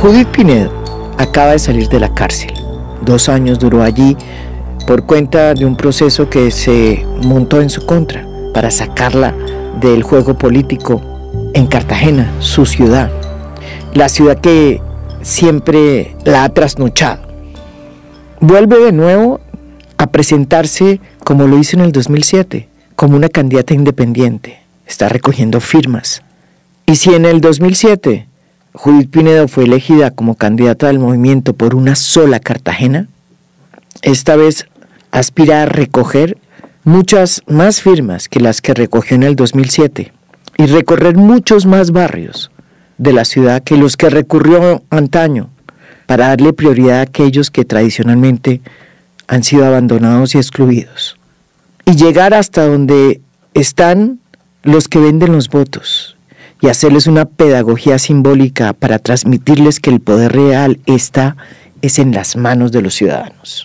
Judith Pinedo acaba de salir de la cárcel. 2 años duró allí por cuenta de un proceso que se montó en su contra para sacarla del juego político en Cartagena, su ciudad, la ciudad que siempre la ha trasnochado. Vuelve de nuevo a presentarse como lo hizo en el 2007, como una candidata independiente. Está recogiendo firmas. Y si en el 2007 Judith Pinedo fue elegida como candidata del movimiento por una sola Cartagena, esta vez aspira a recoger muchas más firmas que las que recogió en el 2007 y recorrer muchos más barrios de la ciudad que los que recurrió antaño para darle prioridad a aquellos que tradicionalmente han sido abandonados y excluidos, y llegar hasta donde están los que venden los votos y hacerles una pedagogía simbólica para transmitirles que el poder real es en las manos de los ciudadanos.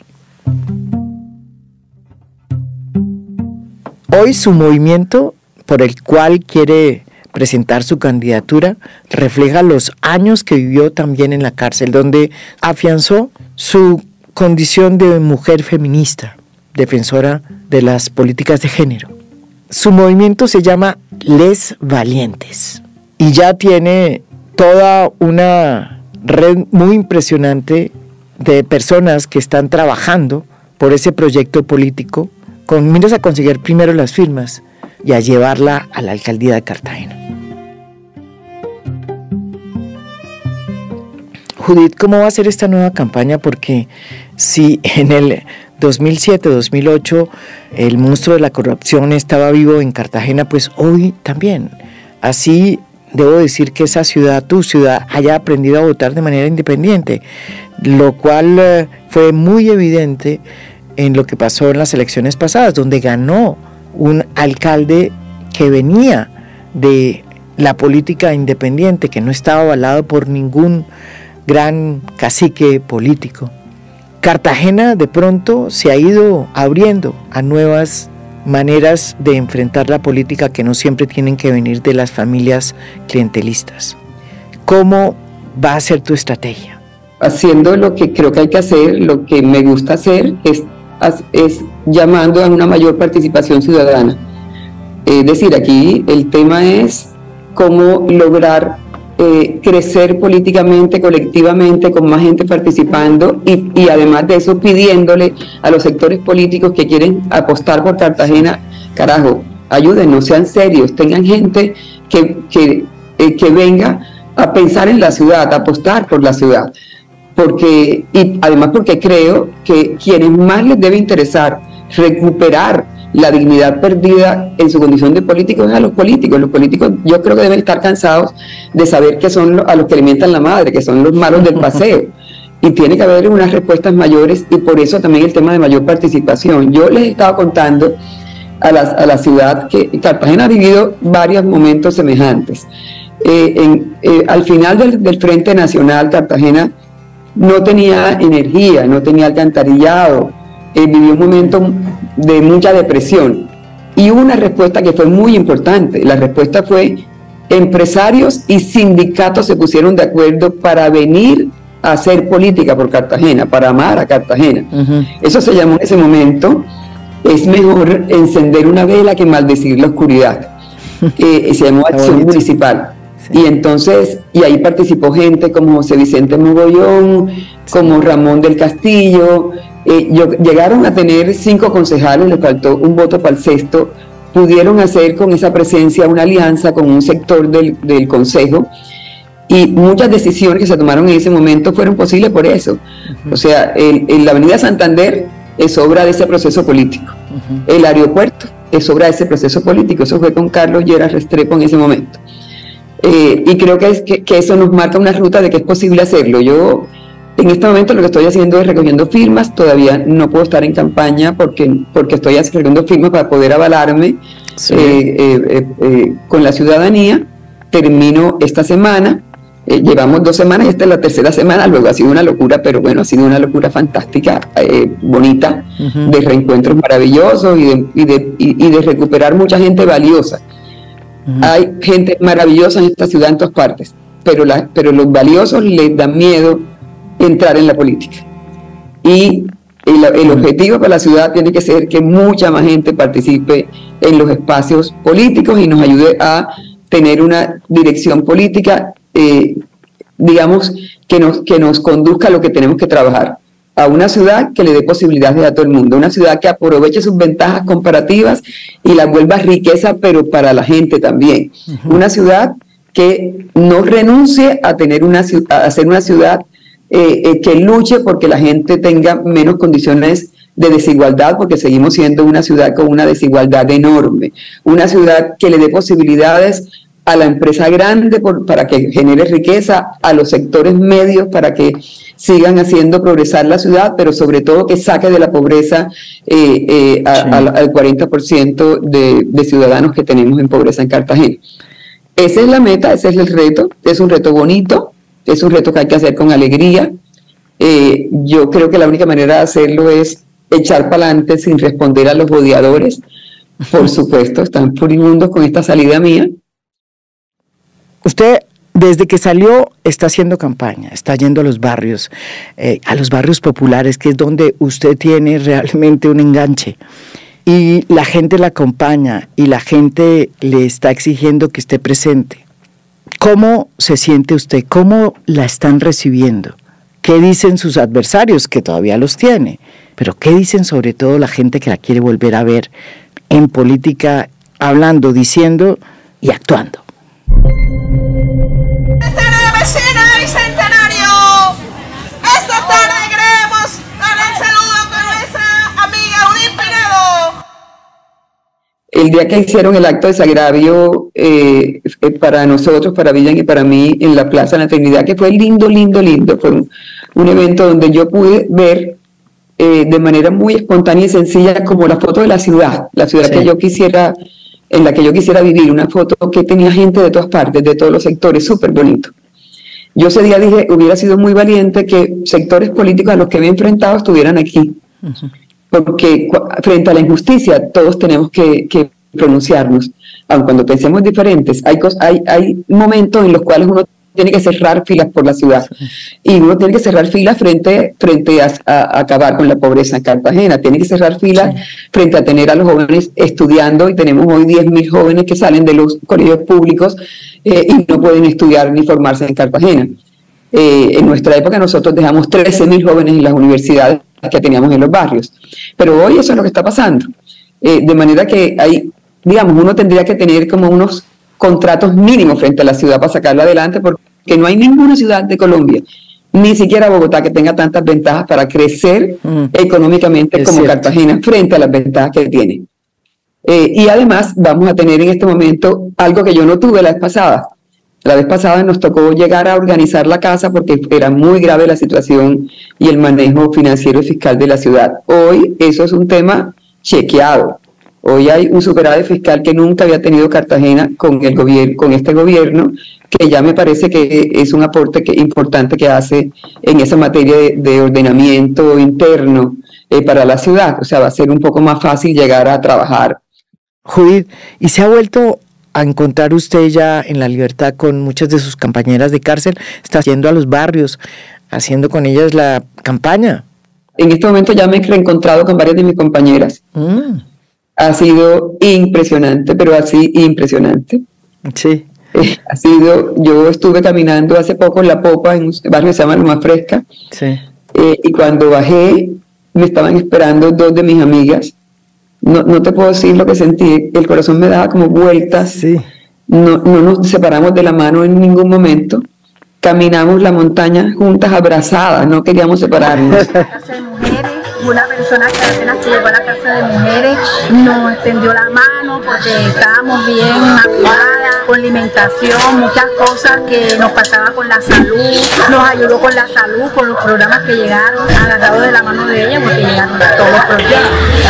Hoy su movimiento por el cual quiere presentar su candidatura refleja los años que vivió también en la cárcel, donde afianzó su condición de mujer feminista, defensora de las políticas de género. Su movimiento se llama Les Valientes y ya tiene toda una red muy impresionante de personas que están trabajando por ese proyecto político con miras a conseguir primero las firmas y a llevarla a la alcaldía de Cartagena. Judith, ¿cómo va a ser esta nueva campaña? Porque si en el 2007-2008 el monstruo de la corrupción estaba vivo en Cartagena, pues hoy también. Así debo decir que esa ciudad, tu ciudad, haya aprendido a votar de manera independiente, lo cual fue muy evidente en lo que pasó en las elecciones pasadas, donde ganó un alcalde que venía de la política independiente, que no estaba avalado por ningún gran cacique político. Cartagena de pronto se ha ido abriendo a nuevas maneras de enfrentar la política que no siempre tienen que venir de las familias clientelistas. ¿Cómo va a ser tu estrategia? Haciendo lo que creo que hay que hacer, lo que me gusta hacer es llamando a una mayor participación ciudadana. Es decir, aquí el tema es cómo lograr crecer políticamente, colectivamente, con más gente participando y además de eso pidiéndole a los sectores políticos que quieren apostar por Cartagena, carajo, ayúdenos, sean serios, tengan gente que venga a pensar en la ciudad, a apostar por la ciudad. Y además porque creo que quienes más les debe interesar recuperar la dignidad perdida en su condición de políticos es a los políticos. Los políticos yo creo que deben estar cansados de saber que son a los que alimentan la madre, que son los malos del paseo. Y tiene que haber unas respuestas mayores y por eso también el tema de mayor participación. Yo les estaba contando a la ciudad que Cartagena ha vivido varios momentos semejantes. Al final del Frente Nacional, Cartagena no tenía energía, no tenía alcantarillado, vivió un momento de mucha depresión y hubo una respuesta que fue muy importante. La respuesta fue: empresarios y sindicatos se pusieron de acuerdo para venir a hacer política por Cartagena, para amar a Cartagena. Eso se llamó en ese momento es mejor encender una vela que maldecir la oscuridad. Se llamó Acción Municipal. Sí. Y entonces, y ahí participó gente como José Vicente Mogollón, como Ramón del Castillo. Llegaron a tener 5 concejales, les faltó un voto para el 6º. Pudieron hacer con esa presencia una alianza con un sector del consejo. Y muchas decisiones que se tomaron en ese momento fueron posibles por eso. O sea, la Avenida Santander es obra de ese proceso político. El aeropuerto es obra de ese proceso político. Eso fue con Carlos Lleras Restrepo en ese momento. Y creo que eso nos marca una ruta de que es posible hacerlo. Yo en este momento lo que estoy haciendo es recogiendo firmas. Todavía no puedo estar en campaña porque estoy recogiendo firmas para poder avalarme con la ciudadanía. Termino esta semana. Llevamos 2 semanas y esta es la 3ª semana. Luego ha sido una locura, pero bueno, ha sido una locura fantástica, bonita, de reencuentros maravillosos y de recuperar mucha gente valiosa. Hay gente maravillosa en esta ciudad en todas partes. pero los valiosos les da miedo entrar en la política. Y el objetivo para la ciudad tiene que ser que mucha más gente participe en los espacios políticos y nos ayude a tener una dirección política, digamos, que nos conduzca a lo que tenemos que trabajar, a una ciudad que le dé posibilidades a todo el mundo, una ciudad que aproveche sus ventajas comparativas y las vuelva riqueza, pero para la gente también. Una ciudad que no renuncie a ser una ciudad que luche porque la gente tenga menos condiciones de desigualdad, porque seguimos siendo una ciudad con una desigualdad enorme, una ciudad que le dé posibilidades a la empresa grande para que genere riqueza, a los sectores medios para que sigan haciendo progresar la ciudad, pero sobre todo que saque de la pobreza al 40% de ciudadanos que tenemos en pobreza en Cartagena. Esa es la meta, ese es el reto, es un reto bonito, es un reto que hay que hacer con alegría. Yo creo que la única manera de hacerlo es echar para adelante sin responder a los odiadores. Por supuesto, están furibundos con esta salida mía. Usted, desde que salió, está haciendo campaña, está yendo a los barrios populares, que es donde usted tiene realmente un enganche. Y la gente la acompaña y la gente le está exigiendo que esté presente. ¿Cómo se siente usted? ¿Cómo la están recibiendo? ¿Qué dicen sus adversarios, que todavía los tiene? Pero ¿qué dicen sobre todo la gente que la quiere volver a ver en política, hablando, diciendo y actuando? Vecina Bicentenario, esta tarde queremos dar el saludo con nuestra amiga Judith Pinedo. El día que hicieron el acto de desagravio para nosotros, para Villan y para mí, en la Plaza de la Trinidad, que fue lindo, fue un evento donde yo pude ver de manera muy espontánea y sencilla como la foto de la ciudad sí. Que yo quisiera, en la que yo quisiera vivir, una foto que tenía gente de todas partes, de todos los sectores, súper bonito. Yo ese día dije, hubiera sido muy valiente que sectores políticos a los que me he enfrentado estuvieran aquí, porque frente a la injusticia todos tenemos que pronunciarnos, aun cuando pensemos diferentes. Hay momentos en los cuales uno tiene que cerrar filas por la ciudad, y uno tiene que cerrar filas frente a acabar con la pobreza en Cartagena, tiene que cerrar filas frente a tener a los jóvenes estudiando, y tenemos hoy 10.000 jóvenes que salen de los colegios públicos y no pueden estudiar ni formarse en Cartagena. En nuestra época nosotros dejamos 13.000 jóvenes en las universidades que teníamos en los barrios, pero hoy eso es lo que está pasando, de manera que uno tendría que tener como unos contratos mínimos frente a la ciudad para sacarla adelante, porque no hay ninguna ciudad de Colombia, ni siquiera Bogotá, que tenga tantas ventajas para crecer económicamente como Cartagena frente a las ventajas que tiene. Y además vamos a tener en este momento algo que yo no tuve la vez pasada. La vez pasada nos tocó llegar a organizar la casa porque era muy grave la situación y el manejo financiero y fiscal de la ciudad. Hoy eso es un tema chequeado. Hoy hay un superávit fiscal que nunca había tenido Cartagena con este gobierno, que ya me parece que es un aporte importante que hace en esa materia de ordenamiento interno para la ciudad. O sea, va a ser un poco más fácil llegar a trabajar. Judith, ¿y se ha vuelto a encontrar usted ya en la libertad con muchas de sus compañeras de cárcel? ¿Está yendo a los barrios, haciendo con ellas la campaña? En este momento ya me he reencontrado con varias de mis compañeras. Ha sido impresionante, pero así impresionante. Sí. Yo estuve caminando hace poco en La Popa, en un barrio que se llama Loma Fresca. Sí. Y cuando bajé, me estaban esperando dos de mis amigas. No te puedo decir lo que sentí, el corazón me daba como vueltas. Sí. No nos separamos de la mano en ningún momento. Caminamos la montaña juntas, abrazadas, no queríamos separarnos. Una persona que apenas llegó a la casa de mujeres nos extendió la mano porque estábamos bien apuradas con alimentación, muchas cosas que nos pasaba con la salud, nos ayudó con la salud, con los programas que llegaron, agarrados de la mano de ella porque llegaron todos los programas.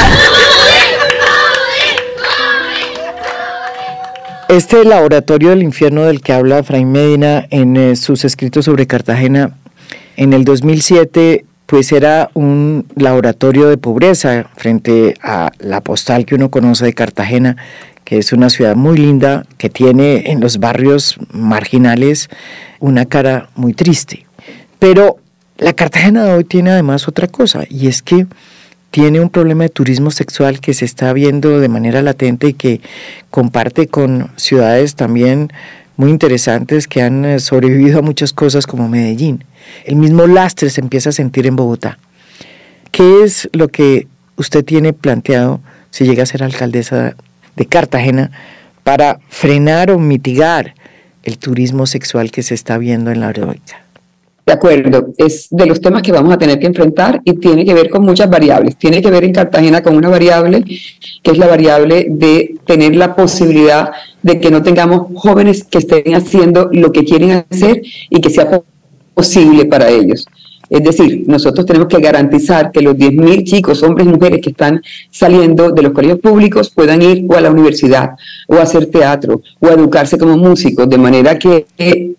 Este laboratorio del infierno del que habla Efraín Medina en sus escritos sobre Cartagena, en el 2007, pues era un laboratorio de pobreza frente a la postal que uno conoce de Cartagena, que es una ciudad muy linda, que tiene en los barrios marginales una cara muy triste. Pero la Cartagena de hoy tiene además otra cosa, y es que tiene un problema de turismo sexual que se está viendo de manera latente y que comparte con ciudades también muy interesantes que han sobrevivido a muchas cosas como Medellín. El mismo lastre se empieza a sentir en Bogotá. ¿Qué es lo que usted tiene planteado si llega a ser alcaldesa de Cartagena para frenar o mitigar el turismo sexual que se está viendo en la heroica? De acuerdo, es de los temas que vamos a tener que enfrentar y tiene que ver con muchas variables. Tiene que ver en Cartagena con una variable que es la variable de tener la posibilidad de que no tengamos jóvenes que estén haciendo lo que quieren hacer y que sea posible para ellos. Es decir, nosotros tenemos que garantizar que los 10.000 chicos, hombres y mujeres que están saliendo de los colegios públicos puedan ir o a la universidad, o a hacer teatro, o a educarse como músicos, de manera que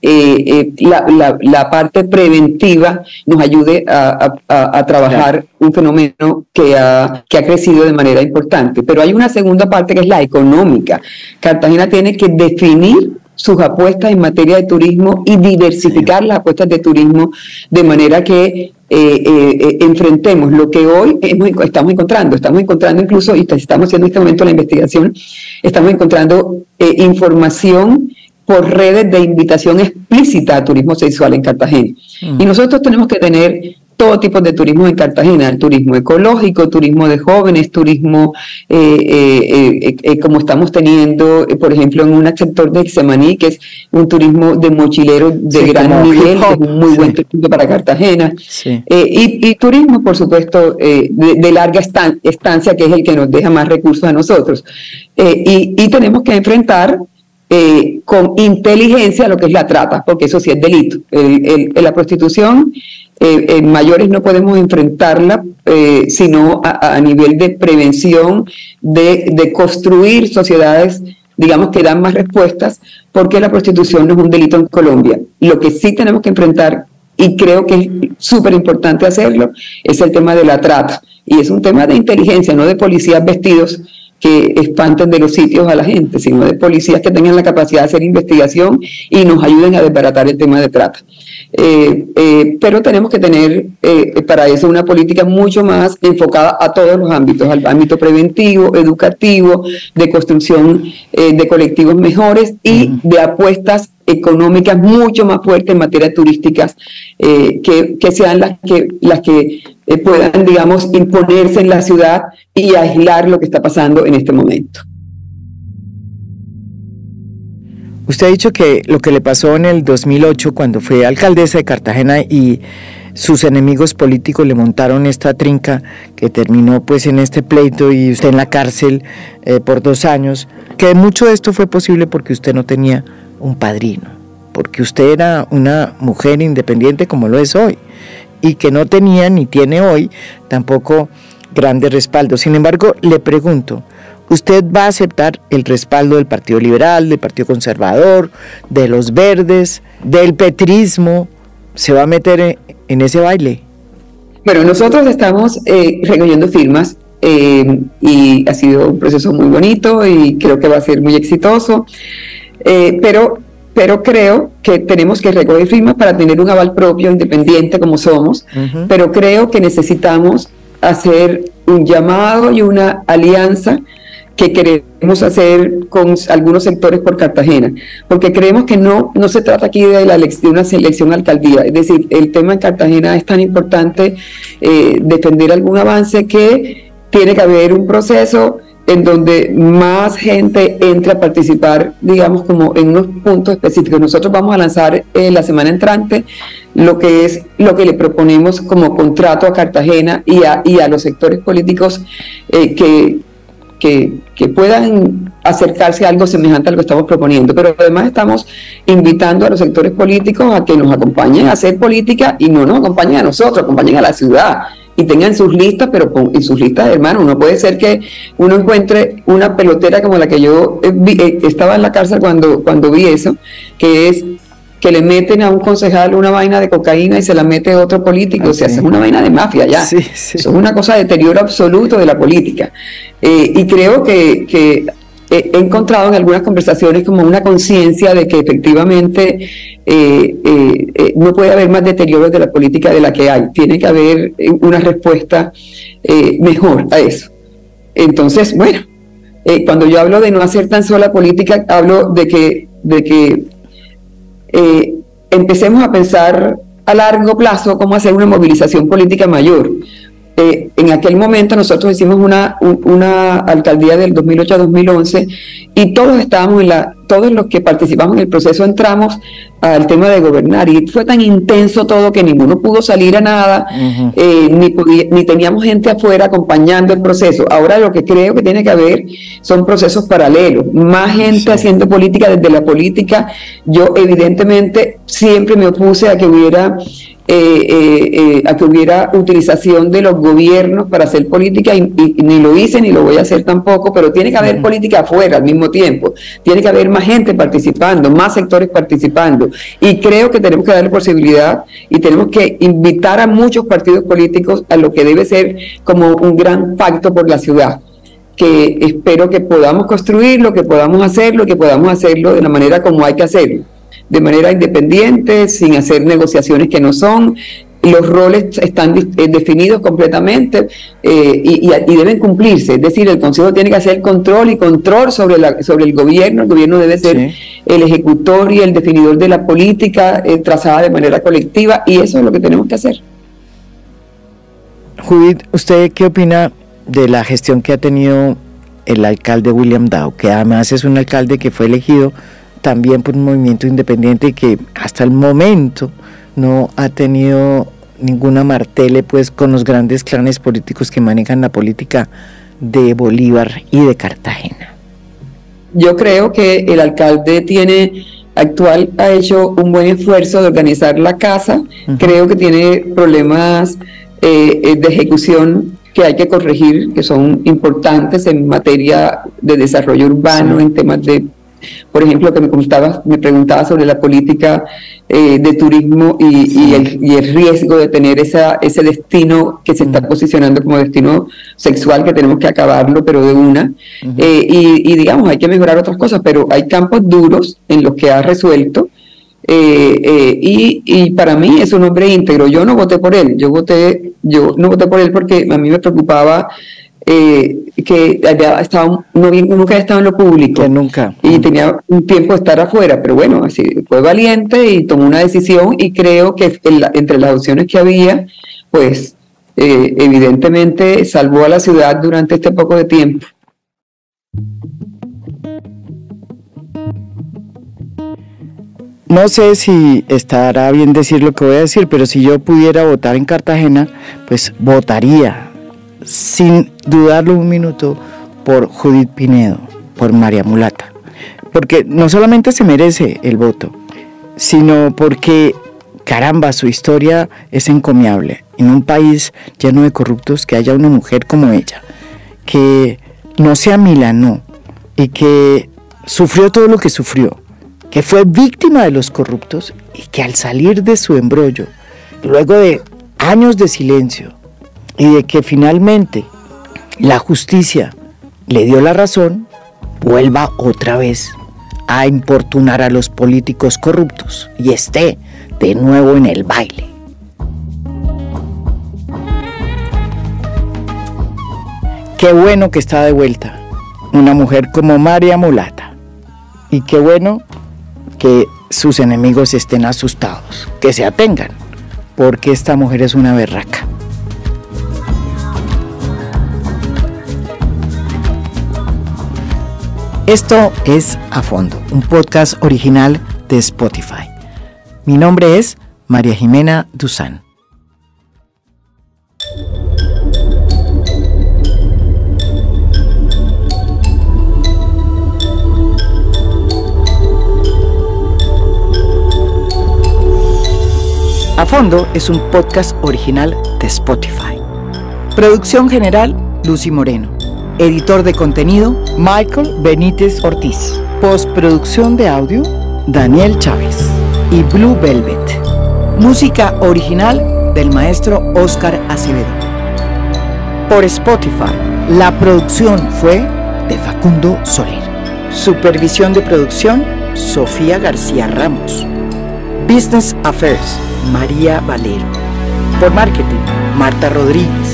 la parte preventiva nos ayude a trabajar un fenómeno que ha crecido de manera importante. Pero hay una segunda parte que es la económica. Cartagena tiene que definir sus apuestas en materia de turismo y diversificar las apuestas de turismo de manera que enfrentemos lo que hoy estamos encontrando incluso, y estamos haciendo en este momento la investigación, estamos encontrando información por redes de invitación explícita a turismo sexual en Cartagena. Y nosotros tenemos que tener todo tipo de turismo en Cartagena, el turismo ecológico, turismo de jóvenes, turismo como estamos teniendo, por ejemplo, en un sector de Ixemaní, que es un turismo de mochileros de gran nivel, que es un muy buen turismo para Cartagena, y turismo, por supuesto, de larga estancia, que es el que nos deja más recursos a nosotros. Y tenemos que enfrentar con inteligencia lo que es la trata, porque eso sí es delito. La prostitución, mayores no podemos enfrentarla sino a nivel de prevención, de construir sociedades, digamos, que dan más respuestas, porque la prostitución no es un delito en Colombia. Lo que sí tenemos que enfrentar, y creo que es súper importante hacerlo, es el tema de la trata. Y es un tema de inteligencia, no de policías vestidos que espanten de los sitios a la gente, sino de policías que tengan la capacidad de hacer investigación y nos ayuden a desbaratar el tema de trata. Pero tenemos que tener para eso una política mucho más enfocada a todos los ámbitos, al ámbito preventivo, educativo, de construcción de colectivos mejores y de apuestas económicas mucho más fuertes en materia turísticas, que sean las que puedan, digamos, imponerse en la ciudad y aislar lo que está pasando en este momento. Usted ha dicho que lo que le pasó en el 2008 cuando fue alcaldesa de Cartagena y sus enemigos políticos le montaron esta trinca que terminó pues en este pleito y usted en la cárcel por 2 años, que mucho de esto fue posible porque usted no tenía un padrino, porque usted era una mujer independiente como lo es hoy y que no tenía ni tiene hoy tampoco grandes respaldos. Sin embargo, le pregunto, ¿usted va a aceptar el respaldo del Partido Liberal, del Partido Conservador, de los Verdes, del petrismo? ¿Se va a meter en ese baile? Bueno, nosotros estamos recogiendo firmas y ha sido un proceso muy bonito y creo que va a ser muy exitoso, pero creo que tenemos que recoger firmas para tener un aval propio, independiente como somos, pero creo que necesitamos hacer un llamado y una alianza que queremos hacer con algunos sectores por Cartagena, porque creemos que no se trata aquí de una selección alcaldía, es decir, el tema en Cartagena es tan importante defender algún avance que tiene que haber un proceso en donde más gente entre a participar, digamos, como en unos puntos específicos. Nosotros vamos a lanzar la semana entrante lo que le proponemos como contrato a Cartagena y a los sectores políticos que puedan acercarse a algo semejante a lo que estamos proponiendo, pero además estamos invitando a los sectores políticos a que nos acompañen a hacer política y no nos acompañen a nosotros, acompañen a la ciudad y tengan sus listas, pero en sus listas, hermano, no puede ser que uno encuentre una pelotera como la que yo estaba en la cárcel cuando vi eso, que es que le meten a un concejal una vaina de cocaína y se la mete otro político, o sea, es una vaina de mafia ya, eso es una cosa de deterioro absoluto de la política, y creo que he encontrado en algunas conversaciones como una conciencia de que efectivamente no puede haber más deterioros de la política de la que hay. Tiene que haber una respuesta mejor a eso. Entonces, bueno, cuando yo hablo de no hacer tan sola política, hablo de que empecemos a pensar a largo plazo cómo hacer una movilización política mayor. En aquel momento nosotros hicimos una alcaldía del 2008 a 2011 y todos estábamos todos los que participamos en el proceso entramos al tema de gobernar, y fue tan intenso todo que ninguno pudo salir a nada, ni teníamos gente afuera acompañando el proceso. Ahora lo que creo que tiene que haber son procesos paralelos, más gente haciendo política desde la política. Yo evidentemente siempre me opuse a que hubiera utilización de los gobiernos para hacer política, y ni lo hice ni lo voy a hacer tampoco, pero tiene que haber política afuera al mismo tiempo, tiene que haber más gente participando, más sectores participando, y creo que tenemos que darle posibilidad y tenemos que invitar a muchos partidos políticos a lo que debe ser como un gran pacto por la ciudad, que espero que podamos construirlo, que podamos hacerlo de la manera como hay que hacerlo, de manera independiente, sin hacer negociaciones que no son. Los roles están definidos completamente y deben cumplirse. Es decir, el Consejo tiene que hacer control sobre el gobierno. El gobierno debe ser el ejecutor y el definidor de la política trazada de manera colectiva, y eso es lo que tenemos que hacer. Judith, ¿usted qué opina de la gestión que ha tenido el alcalde William Dow, que además es un alcalde que fue elegido también por un movimiento independiente y que hasta el momento no ha tenido ninguna martele pues con los grandes clanes políticos que manejan la política de Bolívar y de Cartagena? Yo creo que el alcalde actual ha hecho un buen esfuerzo de organizar la casa. Creo que tiene problemas de ejecución que hay que corregir, que son importantes en materia de desarrollo urbano, en temas de, por ejemplo, que me preguntaba sobre la política de turismo y el riesgo de tener ese destino que se está posicionando como destino sexual, que tenemos que acabarlo, pero de una. Y digamos, hay que mejorar otras cosas, pero hay campos duros en los que ha resuelto. Y para mí es un hombre íntegro. Yo no voté por él, yo no voté por él porque a mí me preocupaba que nunca había estado en lo público, que nunca, y tenía un tiempo de estar afuera, pero bueno, así fue valiente y tomó una decisión, y creo que entre las opciones que había, pues evidentemente salvó a la ciudad durante este poco de tiempo. No sé si estará bien decir lo que voy a decir, pero si yo pudiera votar en Cartagena, pues votaría sin dudarlo un minuto por Judith Pinedo, por María Mulata, porque no solamente se merece el voto, sino porque, caramba, su historia es encomiable. En un país lleno de corruptos, que haya una mujer como ella, que no se amilanó y que sufrió todo lo que sufrió, que fue víctima de los corruptos, y que al salir de su embrollo, luego de años de silencio, y de que finalmente la justicia le dio la razón, vuelva otra vez a importunar a los políticos corruptos y esté de nuevo en el baile. Qué bueno que está de vuelta una mujer como María Mulata, y qué bueno que sus enemigos estén asustados, que se atengan, porque esta mujer es una berraca. Esto es A Fondo, un podcast original de Spotify. Mi nombre es María Jimena Duzán. A Fondo es un podcast original de Spotify. Producción general, Lucy Moreno. Editor de contenido, Michael Benítez Ortiz. Postproducción de audio, Daniel Chávez y Blue Velvet. Música original del maestro Óscar Acevedo. Por Spotify, la producción fue de Facundo Soler. Supervisión de producción, Sofía García Ramos. Business Affairs, María Valero. Por marketing, Marta Rodríguez.